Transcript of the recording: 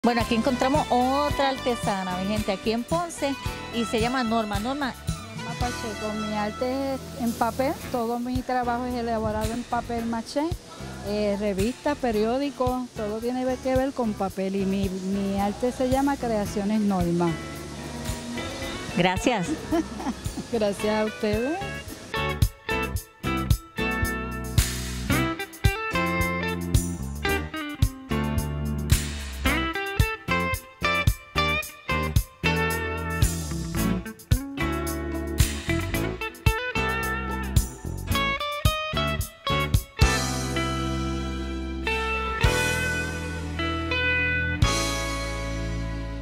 Bueno, aquí encontramos otra artesana, mi gente, aquí en Ponce, y se llama Norma. Norma, Pacheco, mi arte es en papel, todo mi trabajo es elaborado en papel maché, revistas, periódicos, todo tiene que ver con papel y mi arte se llama Creaciones Norma. gracias. Gracias a ustedes.